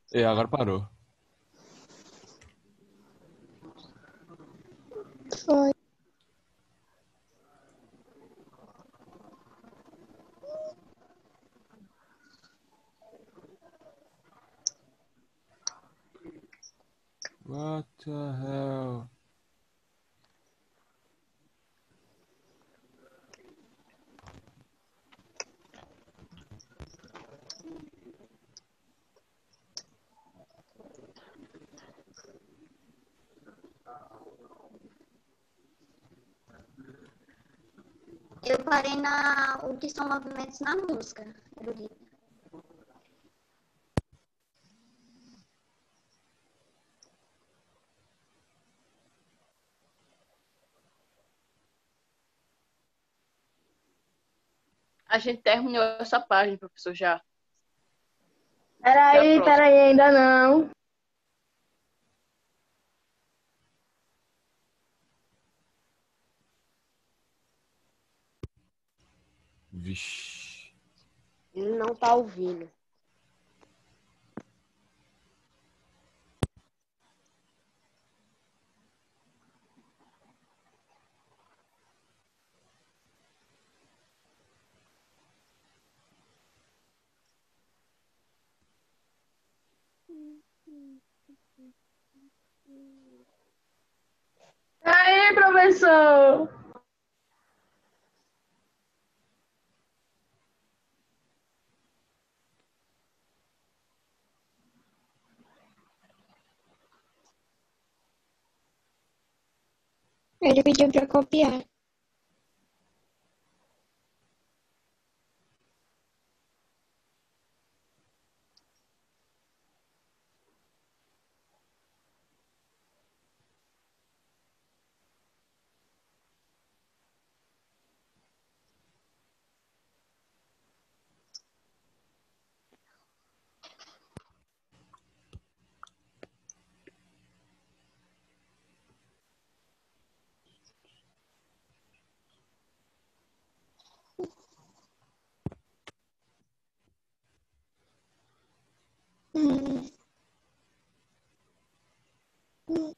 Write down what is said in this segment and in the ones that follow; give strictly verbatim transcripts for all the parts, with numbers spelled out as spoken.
E agora parou. Foi. What the hell? Eu parei na o que são movimentos na música, erudita. A gente terminou essa página, professor, já. Peraí, peraí, ainda não. Vixe. Ele não tá ouvindo. Aí, professor! Ele pediu pra copiar. Hum. Hum.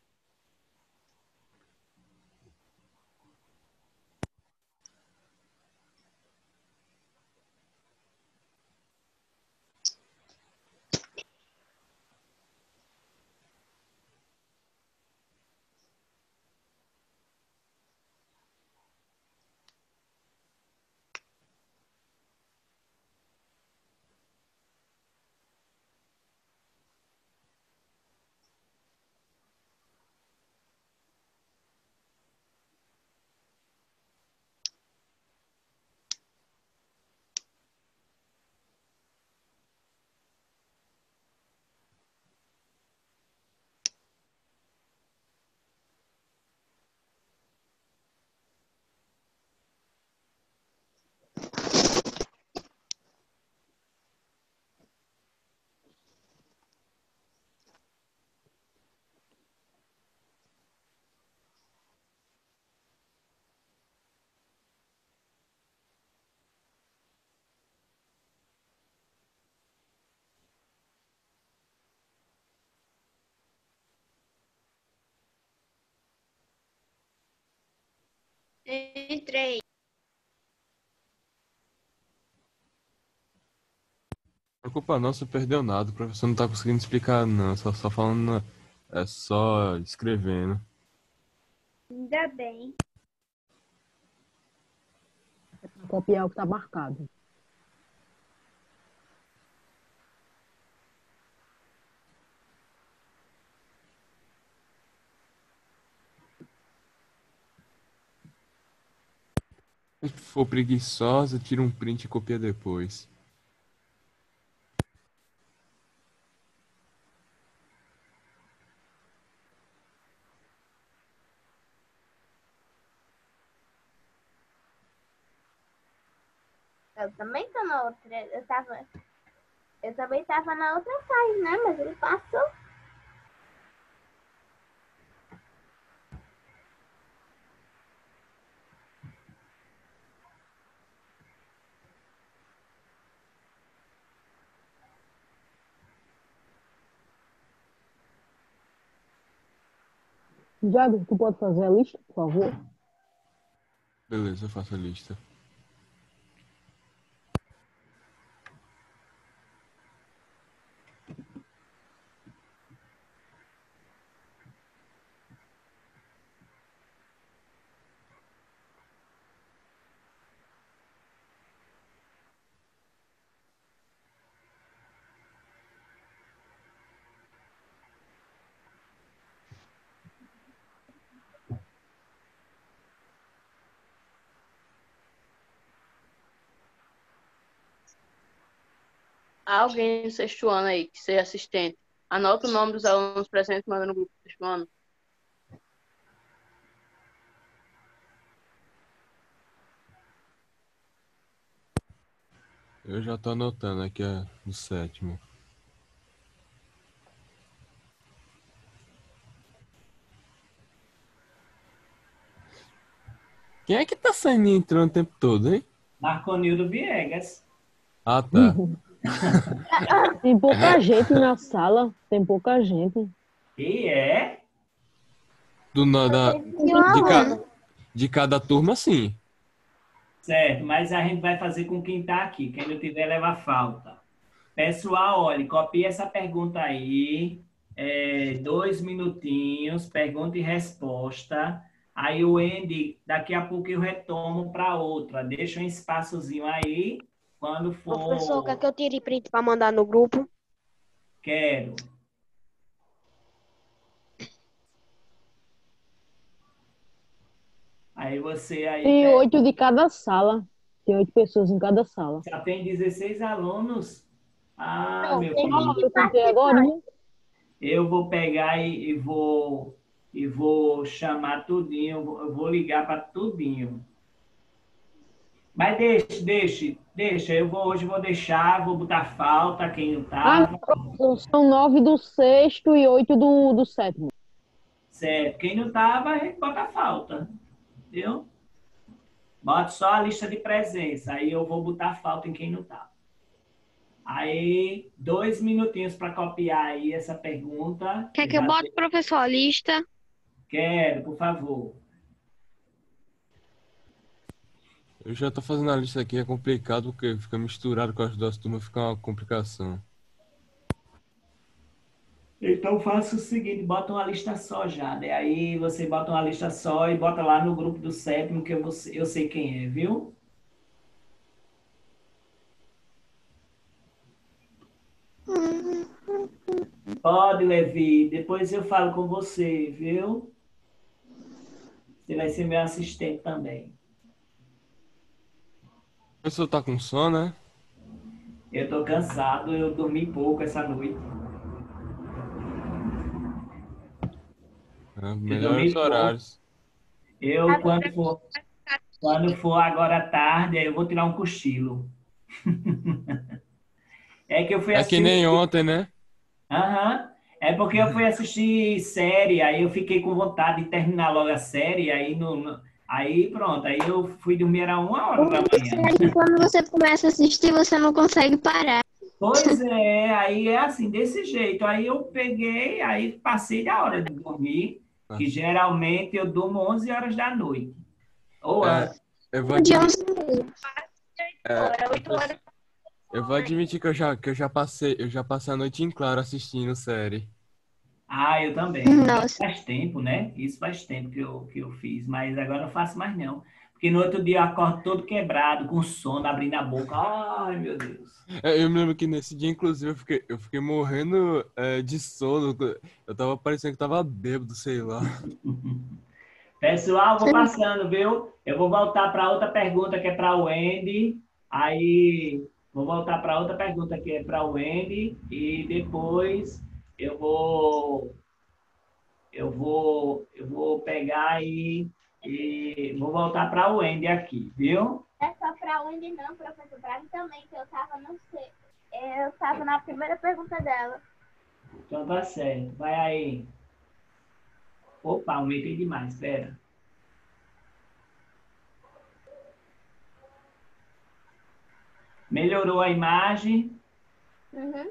Entrei. Não é culpa nossa, perdeu nada. O professor não tá conseguindo explicar, não. Só, só falando. É só escrevendo. Ainda bem. Copiar o que tá marcado. Se for preguiçosa, tira um print e copia depois. Eu também tô na outra. Eu tava. Eu também tava na outra página, né? Mas ele passou. Jader, tu pode fazer a lista, por favor? Beleza, eu faço a lista. Há alguém no sexto ano aí que seja assistente. Anota o nome dos alunos presentes e manda no grupo do sexto ano. Eu já tô anotando aqui a do sétimo. Quem é que tá saindo e entrando o tempo todo, hein? Marconildo Viegas. Ah, tá. Tem pouca gente na sala. Tem pouca gente. E é? Do nada. E um De, ca... aluno. de cada turma, sim. Certo, mas a gente vai fazer com quem está aqui. Quem não tiver, leva falta. Pessoal, olha, copie essa pergunta aí. É, dois minutinhos, pergunta e resposta. Aí o Andy, daqui a pouco eu retomo para outra. Deixa um espaçozinho aí. Quando for. Professor, quer que eu tire print para mandar no grupo? Quero. Aí você aí. Tem pega- oito de cada sala. Tem oito pessoas em cada sala. Já tem dezesseis alunos. Ah, Não, meu tem filho. que Eu contei agora, né? Eu vou pegar e, e vou e vou chamar tudinho, eu vou, eu vou ligar para tudinho. Mas deixe, deixe, deixa. Eu vou hoje vou deixar, vou botar falta quem não Ah, tava. não, são nove do sexto e oito do, do sétimo. Certo. Quem não tava, a gente bota falta. Viu? Bota só a lista de presença. Aí eu vou botar falta em quem não tava. Aí, dois minutinhos para copiar aí essa pergunta. Quer que eu Já bote, professor, a lista? quero, por favor. Eu já tô fazendo a lista aqui, é complicado porque fica misturado com as duas turmas, fica uma complicação. Então faça o seguinte, bota uma lista só já, né? Aí você bota uma lista só e bota lá no grupo do sétimo, que eu, vou, eu sei quem é, viu? Pode, Levi. Depois eu falo com você, viu? Você vai ser meu assistente também. O professor tá com sono, né? Eu tô cansado, eu dormi pouco essa noite. É, dormi melhores pouco. horários. Eu, quando for, quando for agora à tarde, aí eu vou tirar um cochilo. É que eu fui É que assistir. nem ontem, né? Aham. É porque eu fui assistir série, aí eu fiquei com vontade de terminar logo a série, aí no, no- aí pronto, aí eu fui dormir era uma hora da manhã. Sério, quando você começa a assistir, você não consegue parar. Pois é, aí é assim, desse jeito. Aí eu peguei, aí passei da hora de dormir, que geralmente eu durmo onze horas da noite. Ou É, antes. eu vou Um dia admitir, É oito horas. eu vou admitir que eu já, que eu já passei, eu já passei a noite em claro assistindo série. Ah, eu também. Nossa. Faz tempo, né? Isso faz tempo que eu, que eu fiz, mas agora não faço mais não. Porque no outro dia eu acordo todo quebrado, com sono, abrindo a boca. Ai, meu Deus. É, eu me lembro que nesse dia, inclusive, eu fiquei, eu fiquei morrendo é, de sono. Eu tava parecendo que tava bêbado, sei lá. Pessoal, vou passando, viu? Eu vou voltar para outra pergunta que é para o Andy. Aí, vou voltar para outra pergunta que é para o Andy. E depois eu vou, eu vou, eu vou pegar e, e vou voltar para o Andy aqui, viu? É só para onde não, professor, para mim também, que eu tava, não sei. Eu tava na primeira pergunta dela. Então tá certo. Vai aí. Opa, aumentei demais, espera. Melhorou a imagem. Uhum.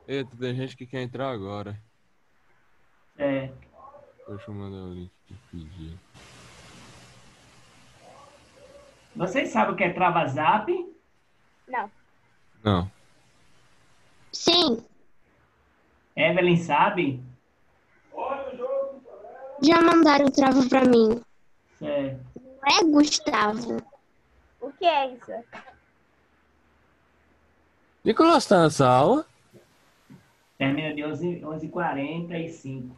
Eita, tem gente que quer entrar agora. É. Deixa eu mandar o link que eu pedi. Vocês sabem o que é trava-zap? Não. Não. Sim, Evelyn sabe? já mandaram o trava pra mim. Certo. Não é, Gustavo? O que é isso? Nicolas tá nessa aula? Termina de onze e quarenta e cinco.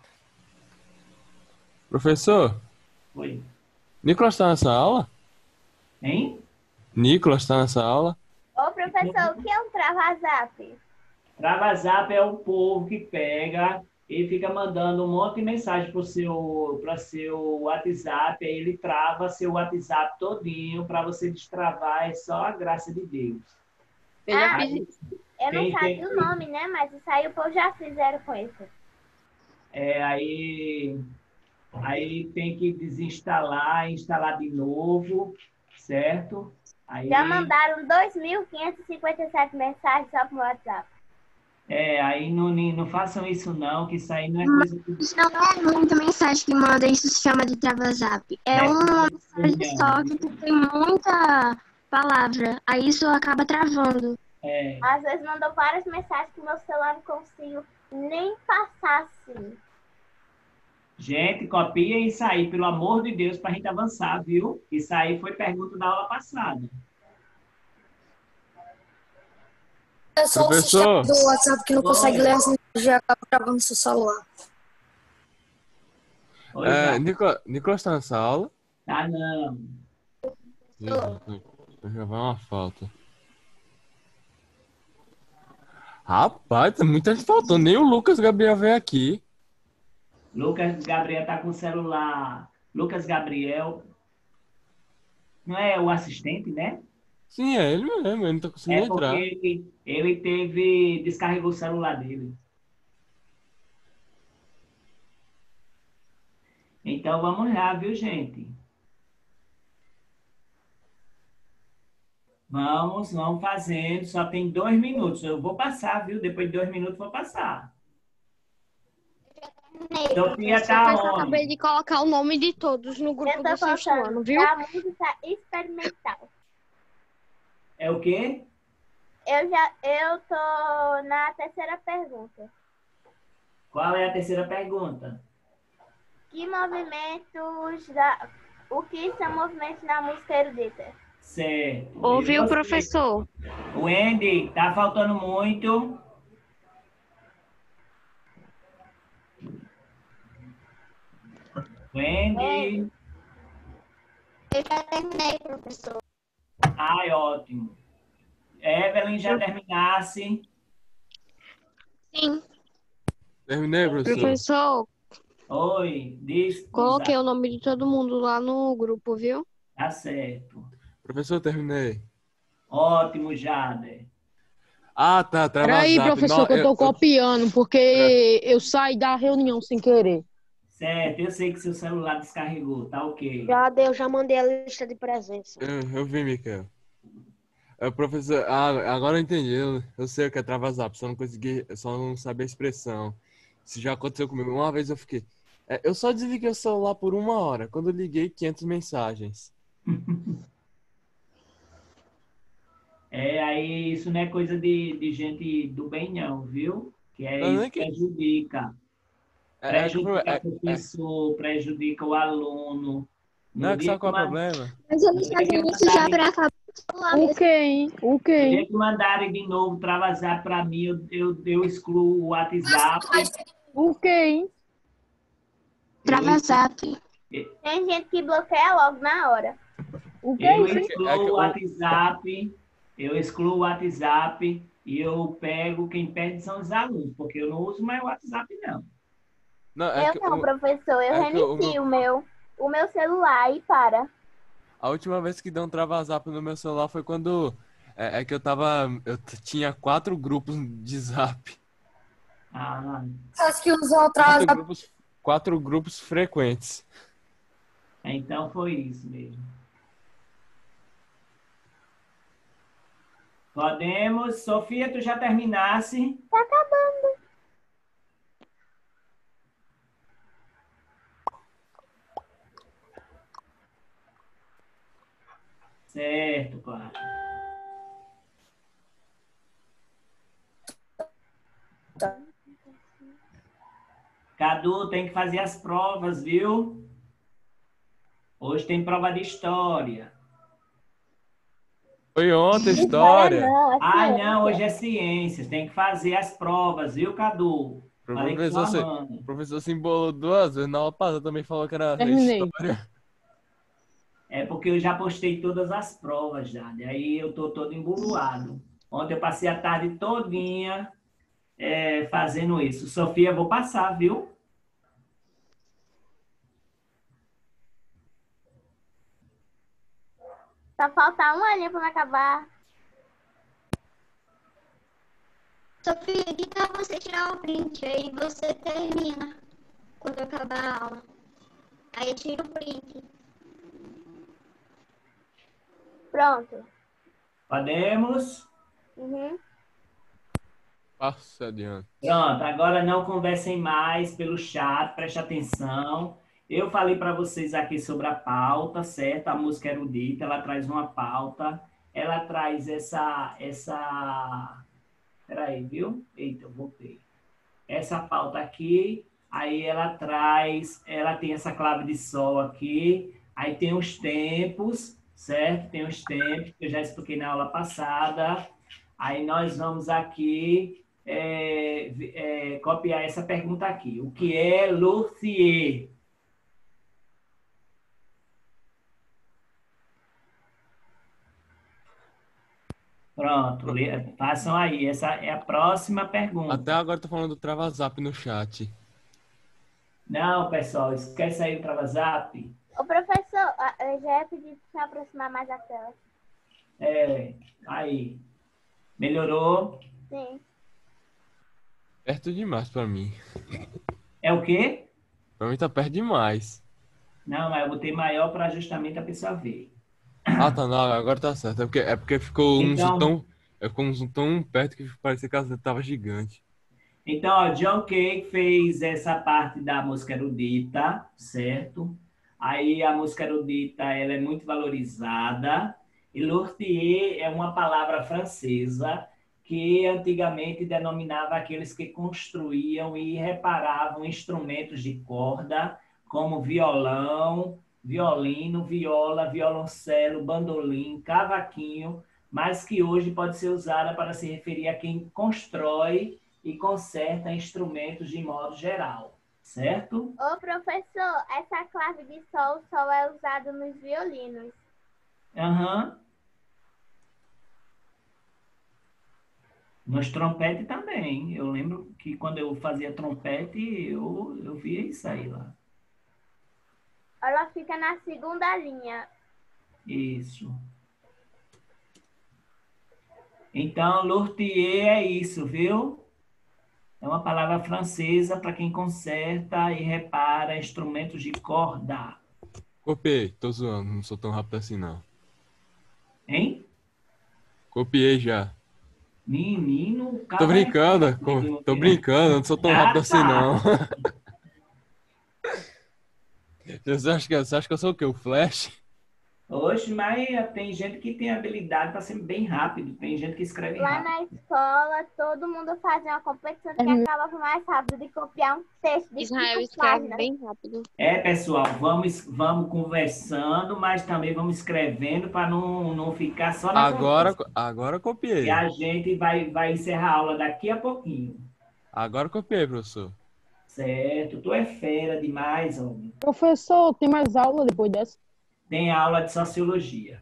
Professor, Foi. Nicolas tá nessa aula? Hein? Nicolas tá nessa aula? Ô, professor, o que é um trava-zap? Trava-zap é o povo que pega e fica mandando um monte de mensagem para o seu, para seu WhatsApp, aí ele trava seu WhatsApp todinho para você destravar, é só a graça de Deus. Eu já Ah, fiz isso. Eu não Quem sabia tem- o nome, né? Mas isso aí o povo já fizeram com isso. É, aí, aí tem que desinstalar, instalar de novo, certo? Aí, Já mandaram dois mil quinhentas e cinquenta e sete mensagens só pro WhatsApp. é, aí não, não façam isso não, que isso aí não é coisa que... Isso não é muita mensagem que manda, isso se chama de trava-zap. É uma mensagem só que tem muita palavra, aí isso acaba travando. É, Às vezes mandou várias mensagens que meu celular não conseguiu nem passar assim. gente, copia isso aí, pelo amor de Deus, para a gente avançar, viu? Isso aí foi pergunta da aula passada. É só o Professor. sistema do WhatsApp que não consegue Oi. ler as mensagens e acaba gravando seu celular. Oi, É, Zé. Nicolas, Nicolas tá nessa aula? Ah, não. Já vai uma falta. Rapaz, tem muita gente faltando. Nem o Lucas Gabriel veio aqui. Lucas Gabriel tá com o celular. Lucas Gabriel. Não é o assistente, né? Sim, é ele mesmo. Ele não tá conseguindo É porque entrar. ele, ele teve. Descarregou o celular dele. Então vamos lá, viu, gente? Vamos, vamos fazendo. Só tem dois minutos. Eu vou passar, viu? Depois de dois minutos eu vou passar. Sofia tá Mas eu acabei onde? de colocar o nome de todos no grupo Eu tô do sexto ano, contando viu? da música experimental. É o quê? Eu já eu tô na terceira pergunta. Qual é a terceira pergunta? Que movimentos da o que são movimentos na música erudita? Certo. Ouviu, E você? professor? Wendy, tá faltando muito. Wendy. Eu já terminei, professor. Ai, ótimo. Evelyn, já terminasse. Sim. Terminei, professor. Professor, Oi, diz. coloquei o nome de todo mundo lá no grupo, viu? Tá certo. Professor, terminei. Ótimo, Jader. Ah, tá. Trava Peraí, zap. professor, Não, que eu tô eu- eu- copiando, porque eu saí da reunião sem querer. Certo, eu sei que seu celular descarregou, tá ok. Já deu, já mandei a lista de presença. Eu, eu vi, Miquel. É, professor, ah, agora eu entendi. Eu, eu sei o que é trava-zap, só não consegui, só não sabia a expressão. Isso já aconteceu comigo. Uma vez eu fiquei. É, eu só desliguei o celular por uma hora. Quando eu liguei, quinhentas mensagens. É, aí isso não é coisa de, de gente do bem, não, viu? Que é Não, não é isso que- prejudica. É, é que o Prejudica problema- o é- é- professor, prejudica o aluno. não, é que sabe qual é o ma- problema? Mas eu não fazia isso já para acabar o celular. O quê, hein? O No quê, dia hein? que mandarem de novo travazar para mim, eu, eu, eu excluo o WhatsApp. O quê, hein? Trava zap. Tem gente que bloqueia logo na hora. O quê, Eu hein? excluo É que o o- WhatsApp, eu excluo o WhatsApp e eu pego, quem perde são os alunos, porque eu não uso mais o WhatsApp, não. Não, é eu que não, o- professor, eu é que o reinicio meu- o meu, o meu celular e para. a última vez que deu um trava-zap no meu celular foi quando. É, é que eu tava. Eu t- tinha quatro grupos de zap. Ah, Acho que usou o Quatro WhatsApp. grupos, quatro grupos frequentes. então foi isso mesmo. Podemos. Sofia, tu já terminasse? Tá acabando. Certo, Clara. Cadu, tem que fazer as provas, viu? Hoje tem prova de história. Foi ontem a História história. não, é Ah, ciência. não, hoje é ciências. Tem que fazer as provas, viu, Cadu? O Falei com professor, sua se, mãe. o professor se embolou duas vezes. Na aula passada também falou que era Terminei. história. É porque eu já postei todas as provas, já. E aí eu tô todo emburuado. Ontem eu passei a tarde todinha é, fazendo isso. Sofia, vou passar, viu? Só falta um aninho pra me acabar. Sofia, que tal você tirar o print? Aí você termina quando acabar a aula. Aí tira o print. Pronto. Podemos? Uhum. Passa adiante. Pronto, agora não conversem mais pelo chat, preste atenção. Eu falei para vocês aqui sobre a pauta, certo? A música erudita, ela traz uma pauta, ela traz essa, essa... Peraí, viu? Eita, eu voltei. Essa pauta aqui, aí ela traz, ela tem essa clave de sol aqui, aí tem os tempos, certo? Tem os tempos, que eu já expliquei na aula passada. Aí nós vamos aqui é, é, copiar essa pergunta aqui. O que é luthier? Pronto, le- façam aí. Essa é a próxima pergunta. Até agora tô falando do Travazap no chat. Não, pessoal, esquece aí o Travazap. Ô, professor, ah, eu já ia pedir pra se aproximar mais da tela. É, aí. Melhorou? Sim. Perto demais pra mim. É o quê? Pra mim tá perto demais. Não, mas eu botei maior para justamente a pessoa ver. Ah, tá, não, agora tá certo. É porque, é porque ficou um zoom Então, tão, é, ficou um zoom tão perto que parecia que a casa tava gigante. então, ó, John Cage fez essa parte da música erudita, certo? Aí a música erudita, ela é muito valorizada. E luthier é uma palavra francesa que antigamente denominava aqueles que construíam e reparavam instrumentos de corda, como violão, violino, viola, violoncelo, bandolim, cavaquinho, mas que hoje pode ser usada para se referir a quem constrói e conserta instrumentos de modo geral, certo? Ô, professor, essa clave de sol só é usada nos violinos. Aham. Nos trompetes também. Eu lembro que quando eu fazia trompete, eu, eu via isso aí lá. Ela fica na segunda linha. Isso. Então, luthier é isso, viu? É uma palavra francesa para quem conserta e repara instrumentos de corda. Copiei, tô zoando, não sou tão rápido assim não. Hein? Copiei já. Menino, o cara Tô é brincando, forte, co- né? tô brincando, não sou tão Já rápido assim tá. não. Você acha que, você acha que eu sou o quê? O Flash? Hoje, mas tem gente que tem habilidade para ser bem rápido. Tem gente que escreve Lá rápido. na escola, todo mundo fazia uma competição que acabava mais rápido de copiar um texto de Israel cinco escreve páginas. bem rápido. É, pessoal, vamos, vamos conversando, mas também vamos escrevendo para não, não ficar só na Agora, conversa. agora E copiei. a gente vai, vai encerrar a aula daqui a pouquinho. Agora copiei, professor. Certo? Tu é fera demais, homem. Professor, tem mais aula depois dessa? Tem aula de sociologia.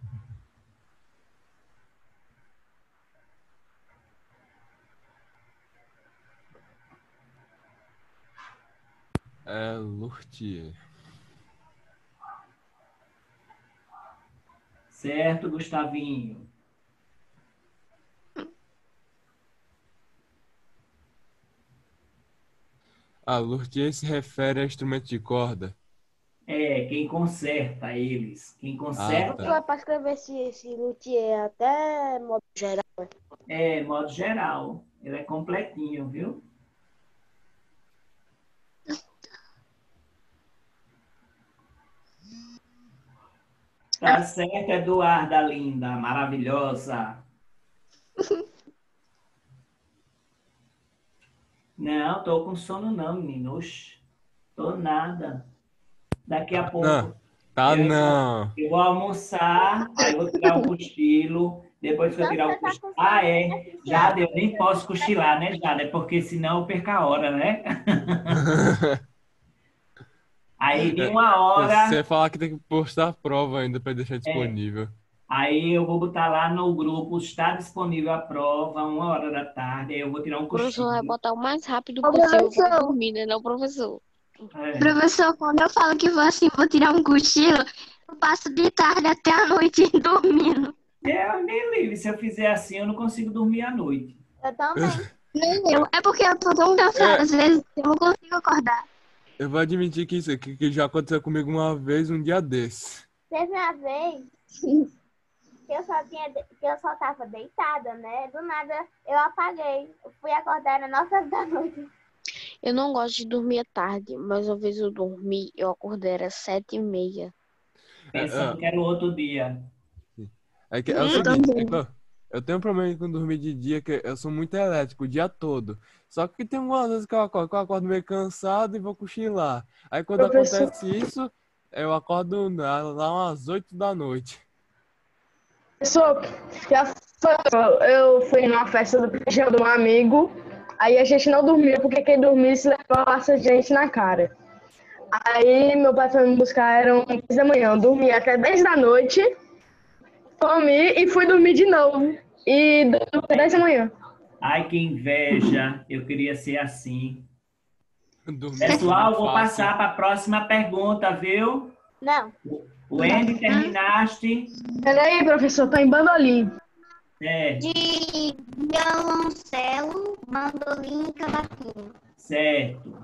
É luthier. Certo, Gustavinho? Ah, luthier se refere a instrumento de corda. É, quem conserta eles. Quem Ah, conserta tá. Para escrever esse, esse luthier até modo geral. é modo geral. Ele é completinho, viu? Tá certo, Eduarda, linda, maravilhosa. Não, tô com sono não, menino. Oxe, tô nada. Daqui a pouco Não, tá eu, não. eu vou almoçar, aí vou tirar um cochilo. Depois que eu tirar o Você tá cochilo... com sono, Ah, é. né, Já Cristiano? deu, nem posso cochilar, né, Jada? É porque senão eu perco a hora, né? Aí de uma Você hora, falar que tem que postar a prova ainda para deixar disponível. aí eu vou botar lá no grupo, está disponível a prova, uma hora da tarde, aí eu vou tirar um O professor vai cochilo. botar o mais rápido Ô, possível para professor, dormir, né, não, professor? É. professor, quando eu falo que vou assim, vou tirar um cochilo, eu passo de tarde até a noite dormindo. Eu me livre, se eu fizer assim, eu não consigo dormir à noite. Eu também. Nem eu. É porque eu tô tão cansada, É, às vezes eu não consigo acordar. eu vou admitir que isso aqui que já aconteceu comigo uma vez, um dia desse. Teve uma vez que eu só tinha, de- que eu só tava deitada, né? Do nada eu apaguei. Eu fui acordar às nove horas da noite. Eu não gosto de dormir à tarde, mas uma vez eu dormi, eu acordei às sete e meia. É, Pensando que era o outro dia. é, que é o Eu seguinte, é também. que eu, eu tenho um problema com dormir de dia, que eu sou muito elétrico o dia todo. Só que tem algumas vezes que eu acordo, que eu acordo meio cansado e vou cochilar. Aí quando Professor, acontece isso, eu acordo lá lá umas oito da noite. professor, já foi, eu fui numa festa do feijão de um amigo, aí a gente não dormiu, porque quem dormisse levasse a gente na cara. Aí meu pai foi me buscar, eram dez da manhã, eu dormi até dez da noite, comi e fui dormir de novo. E dormi até dez da manhã. Ai, que inveja. Eu queria ser assim. Dormir Pessoal, muito vou fácil. passar para a próxima pergunta, viu? Não. O Andy, terminaste? Peraí, professor, tô em bandolim. Certo, De violoncelo, bandolim e cavaquinho. certo.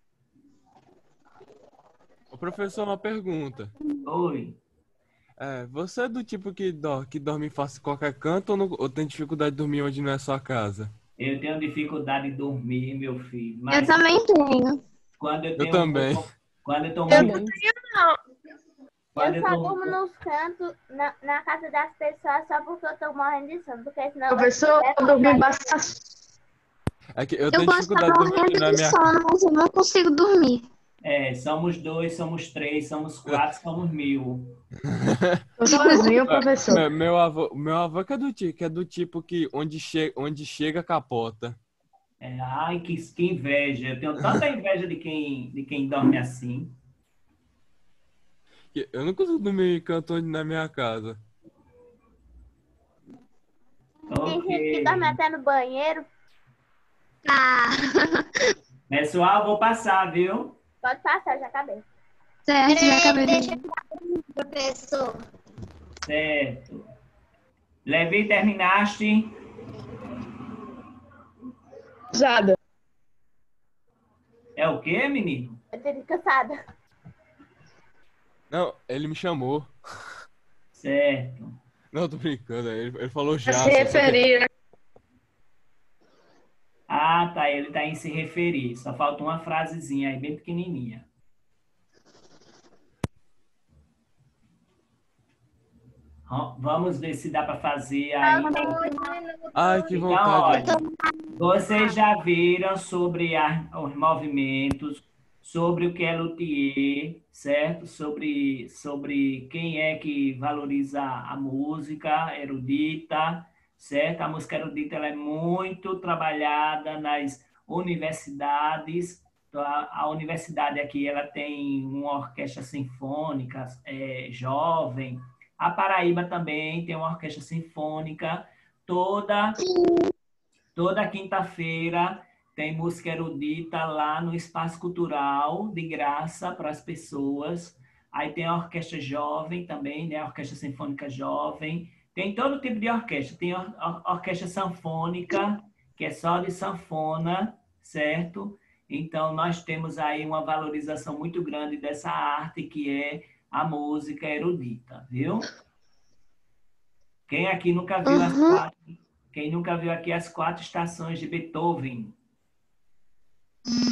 Ô, professor, uma pergunta. Oi. É, você é do tipo que, dor que dorme fácil em qualquer canto ou, não- ou tem dificuldade de dormir onde não é sua casa? Eu tenho dificuldade de dormir, meu filho. Eu Mas também tenho. quando eu Eu tenho também. muito, quando eu tô Eu muito, também. quando Eu eu só tô, durmo nos cantos, na, na casa das pessoas, só porque eu tô morrendo de sono. Porque senão eu Professor, eu dormi bastante. É que eu Eu tenho posso estar dificuldade de dormir morrendo na de minha sono, mas eu não consigo dormir. é, somos dois, somos três, somos quatro, somos mil. Tô sozinho, professor. Meu, meu avô, meu avô que é do tipo, que é do tipo que onde, che onde chega capota. É, ai, que, que inveja. Eu tenho tanta inveja de quem, de quem dorme assim. Que Eu não consigo dormir em canto onde na minha casa. tem gente que dorme Ok. até no banheiro. Ah, Pessoal, vou passar, viu? Pode passar, já acabei. certo, já acabei de... Professor, Certo. Levi, terminaste? Usada. É o quê, menino? Eu tô cansada. Não, ele me chamou. Certo. Não, tô brincando. Ele, ele falou já. Se só- só que- referir, né? Ah, tá. Ele tá em se referir. Só falta uma frasezinha aí, bem pequenininha. Ó, vamos ver se dá para fazer aí. Ai, que Então, vontade. olha, vocês já viram sobre a- os movimentos, sobre o que é luthier, certo? Sobre, sobre quem é que valoriza a música erudita, certo? A música erudita ela é muito trabalhada nas universidades. Então, a, a universidade aqui ela tem uma orquestra sinfônica é, jovem. A Paraíba também tem uma orquestra sinfônica. Toda Toda quinta-feira tem música erudita lá no Espaço Cultural, de graça para as pessoas. Aí tem a orquestra jovem também, né? A orquestra sinfônica jovem. Tem todo tipo de orquestra. Tem a or- orquestra sanfônica, que é só de sanfona, certo? Então, nós temos aí uma valorização muito grande dessa arte que é a música erudita, viu? Quem aqui nunca viu as Uhum. quatro, quem nunca viu aqui as quatro estações de Beethoven?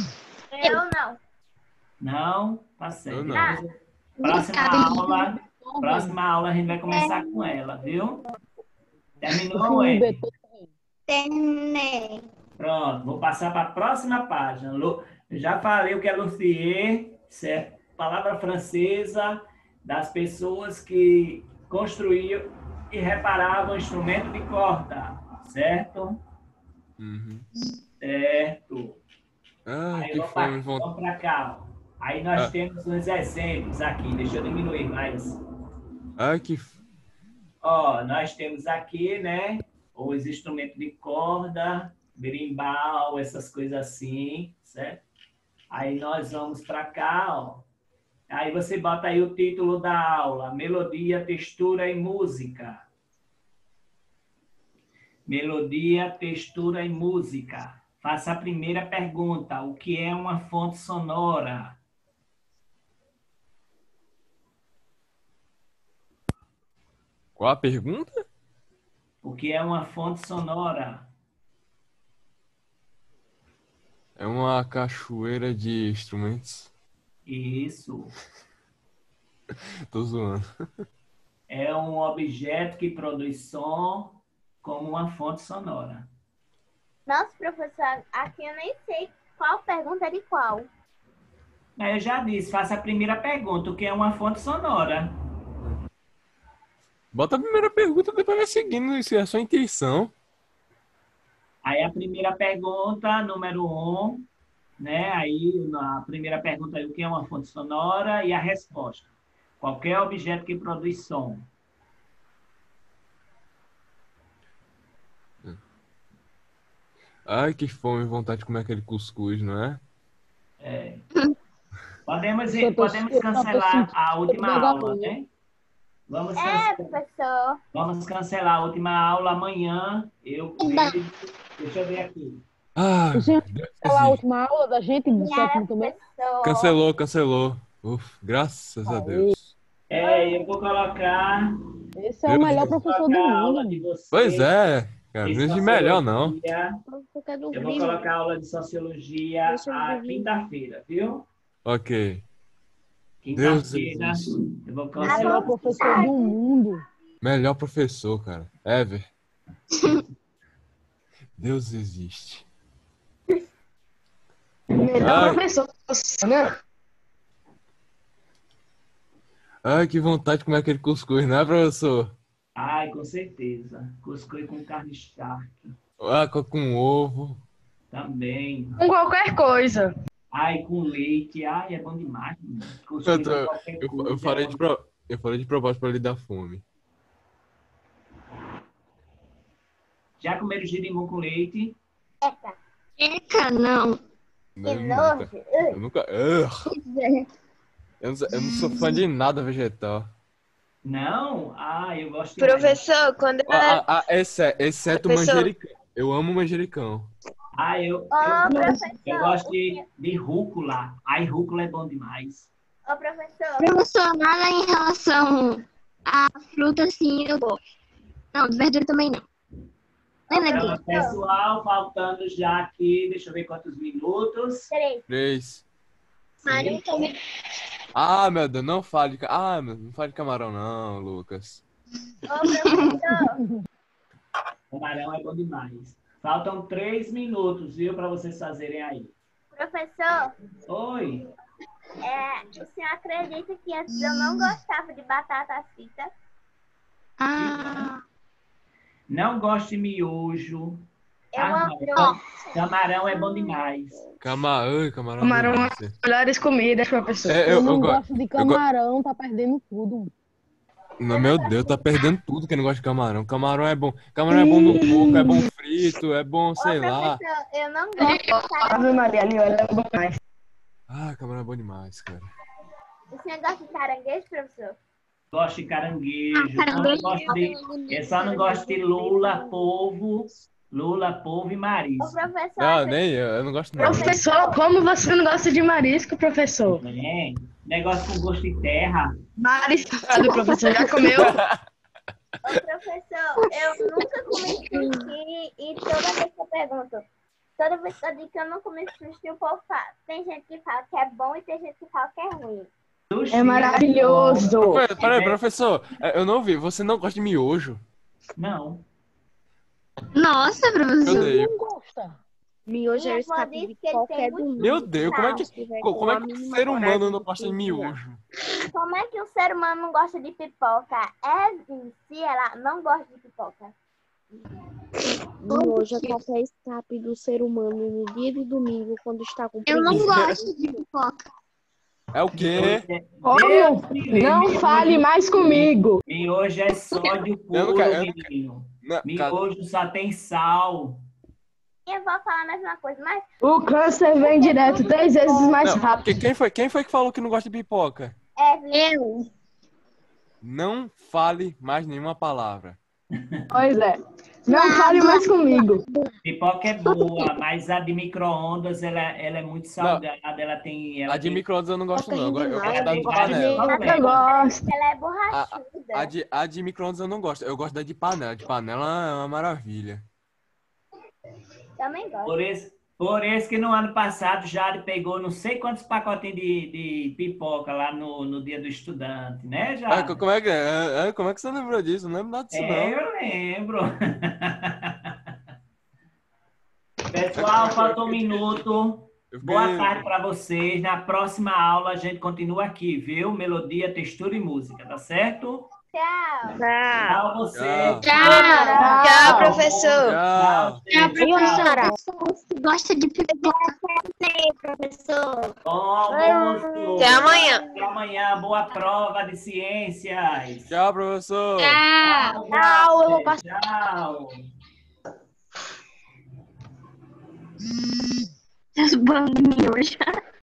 Eu não. Não? Tá Eu certo. não. Depois, próxima Obrigada, aula, Próxima aula a gente vai começar com ela, viu? Terminou, Sim, Wendy? Beto. Terminei. Pronto, vou passar para a próxima página. Lu- Eu já falei o que é luthier, certo? Palavra francesa das pessoas que construíam e reparavam instrumento de corda, certo? Uhum. Certo. Ah, Aí que vamos fome, para vontade. vamos pra cá. Ó. Aí nós Ah, temos uns exemplos aqui. Deixa eu diminuir mais. ah, que. f- Ó, nós temos aqui, né, os instrumentos de corda, berimbau, essas coisas assim, certo? Aí nós vamos para cá, ó. Aí você bota aí o título da aula, melodia, textura e música. Melodia, textura e música. Faça a primeira pergunta. O que é uma fonte sonora? Qual a pergunta? O que é uma fonte sonora? É uma cachoeira de instrumentos. Isso. Tô zoando. É um objeto que produz som como uma fonte sonora. Nossa, professor, aqui eu nem sei qual pergunta é de qual. Aí eu já disse, faça a primeira pergunta. O que é uma fonte sonora? Bota a primeira pergunta, depois vai seguindo. Isso é a sua intuição. Aí a primeira pergunta, número um, né? Aí a primeira pergunta é o que é uma fonte sonora e a resposta. Qualquer objeto que produz som. Ai, que fome, vontade de comer aquele cuscuz, não é? É. Podemos, Eu tô- podemos eu tô cancelar sentindo a última mega aula, ruim. né? Vamos É, cancelar, professor. vamos cancelar a última aula amanhã. Eu, deixa eu ver aqui. Ah, O senhor Deus falar a existe. última aula da gente do Era, sétimo também? professor. Cancelou, cancelou. Uf, graças a Aí. Deus. É, eu vou colocar, Esse é o Deus melhor Deus. professor do colocar a aula mundo. de vocês. Pois é, cara, de não existe melhor não. sociologia. Você quer Eu vou dormir? colocar a aula de sociologia Deixa eu a dormir. quinta-feira, viu? Ok. Deus Quinta-feira existe. eu vou O cancelar. melhor professor do mundo. Melhor professor, cara. Ever. Deus existe. Melhor Ai, professor, né? ai, que vontade de comer aquele cuscuz, não é, professor? Ai, com certeza. Cuscuz com carne charque Ah, co- com ovo. também. Com qualquer coisa. Ai, com leite. Ai, é bom demais. menino. Eu, Cuscuz tô- com qualquer eu, coisa. eu falei de, pro- eu falei de propósito pra lhe dar fome. Já comeram girimum com leite? Eca, Eca, não. que Eu nojo. nunca. Eu nunca. Ugh. Eu não, sou, eu não sou fã de nada vegetal. Não? Ah, eu gosto demais. Professor, quando eu era... Ah, ah, ah, exce- exceto Professor. manjericão. Eu amo manjericão. Ah, eu, Ô, eu, professor. eu gosto de, de rúcula. Ai, rúcula é bom demais. Ô, professor. Professor, nada em relação à fruta, sim, eu gosto. Não, de verdura também não. Lembra Então, disso? pessoal, faltando já aqui, deixa eu ver quantos minutos. Três. Três. Mário também. Ah, meu Deus, não fale de. ca- Ah, meu, não fale de camarão, não, Lucas. Ô, professor. Camarão é bom demais. Faltam três minutos, viu, para vocês fazerem aí. Professor, Oi. é, o senhor acredita que antes eu não gostava de batata frita? Ah, Não gosto de miojo. Eu Ah, amo. não. Camarão é bom demais. Cama... Ai, camarão. Camarão é uma delícia. das melhores comidas, professor. É, Eu, eu, não eu, go- gosto de eu go- camarão, tá perdendo tudo. Não, meu Deus, tá perdendo tudo quem não gosta de camarão. Camarão é bom. Camarão é bom no coco, é bom frito, é bom, Ô, sei lá. professor, eu não gosto de caranguejo. Ave Maria, ali, olha, é bom demais. Ah, camarão é bom demais, cara. O senhor gosta de caranguejo, professor? Gosto de caranguejo. Ah, Só não caranguejo gosto de, eu só não gosto de lula, polvo, lula, polvo e Ô, marisco. professor, Não, nem eu, eu não gosto não. Professor, como você não gosta de marisco, professor? É, negócio com gosto de terra. Mariscado, professor, já comeu? ô, professor, eu nunca comi sushi e toda vez que eu pergunto, toda vez que eu digo que eu não comi sushi, o povo fala. Tem gente que fala que é bom e tem gente que fala que é ruim. Sushi É maravilhoso. Peraí, peraí, professor, é, eu não ouvi. Você não gosta de miojo? Não. Nossa, Eu professor. odeio. Não gosta. Miojo é o Minha avó escape disse de que ele qualquer tem muito domingo. Meu Deus, como é que, Se tiver co- com como é a que um mínima ser humano coragem não de gosta de cozinhar. miojo? Como é que o ser humano não gosta de pipoca? É em si, ela não gosta de pipoca. Miojo é qualquer escape do ser humano no dia de domingo, quando está com Eu não preguiça. gosto de pipoca. É o quê? Como? Deus me livre, Não miojo- fale mais comigo. Miojo é sódio Eu não puro, quero- eu não menino. Não, cara, Miojo só tem sal. Eu vou falar a mesma coisa, mas O câncer vem direto três vezes mais não, que- rápido. quem foi, quem foi que falou que não gosta de pipoca? é Eu. Não fale mais nenhuma palavra. Pois é. Não fale mais comigo. Pipoca é boa, mas a de micro-ondas, ela, ela é muito salgada. Ela tem. Ela A de tem... micro-ondas eu não gosto, não. Eu, go- eu Ela gosto da tem de vários panela. problemas. Eu gosto. ela é A, borrachuda. a, de, a de micro-ondas eu não gosto. Eu gosto da de panela. De panela é uma maravilha. Também gosto. Por isso, por isso que no ano passado Jade pegou não sei quantos pacotinhos de, de pipoca lá no, no dia do estudante, né, Ah, Jade? co- como, é que, é? É, como é que você lembrou disso? Não lembro nada disso, É, não. eu lembro. Pessoal, falta um minuto. Eu fiquei- Boa tarde para vocês. Na próxima aula a gente continua aqui, viu? Melodia, textura e música, tá certo? Tchau. Tchau, você. Tchau. Tchau. Tchau, professor. Tchau. Tchau, professora. Professora. Gosta de pipoca. Professor. Bom almoço. Até amanhã. Até amanhã. Boa prova de ciências. Tchau, professor. Tchau. Tchau, eu vou passar. Tchau. Os bandos de miojo.